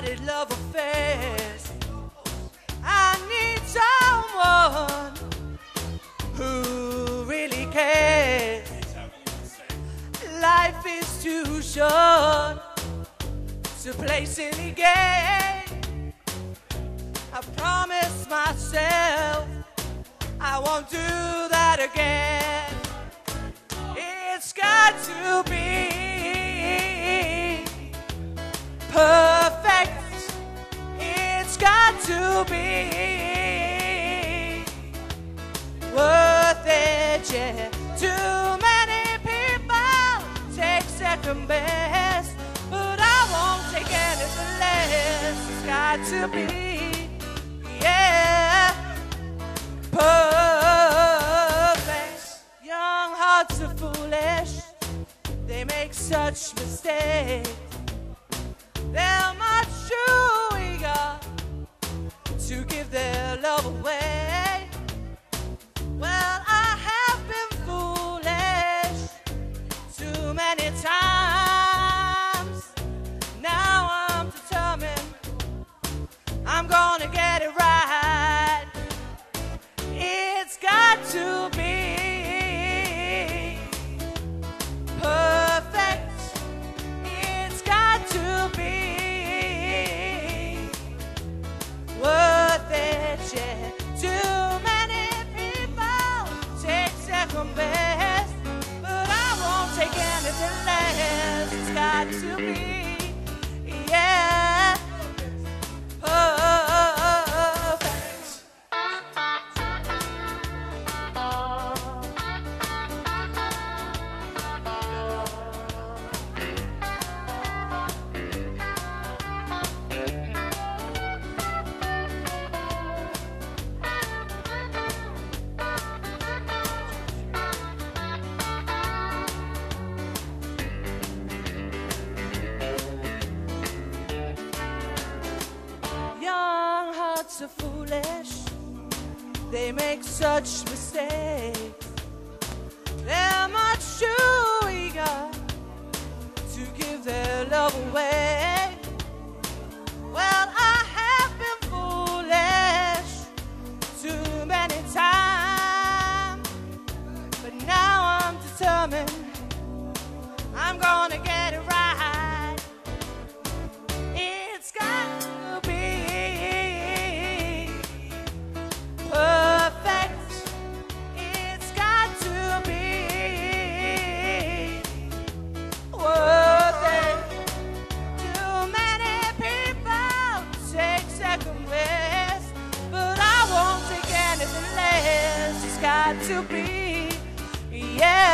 started love affairs. I need someone who really cares. Life is too short to play silly games. I promised myself I won't do that again. It's got to be perfect. It's got to be worth it, yeah. Too many people take second best, but I won't take anything less. It's got to be, yeah, perfect. Young hearts are foolish, they make such mistakes. They're much too eager to give their love away. Well, I have been foolish too many times. Now I'm determined I'm gonna get it right. It's got to be perfect. It's got to be worth it, yeah. Too many people take second best, but I won't take anything less. It's got to be, yeah, perfect. Young hearts are foolish, they make such mistakes. They're much too eager to give their love away. Well, I have been foolish too many times, but now I'm determined I'm gonna get it right. It's got to be perfect. It's got to be worth it. Too many people take second best, but I won't take anything less. It's got to be, yeah.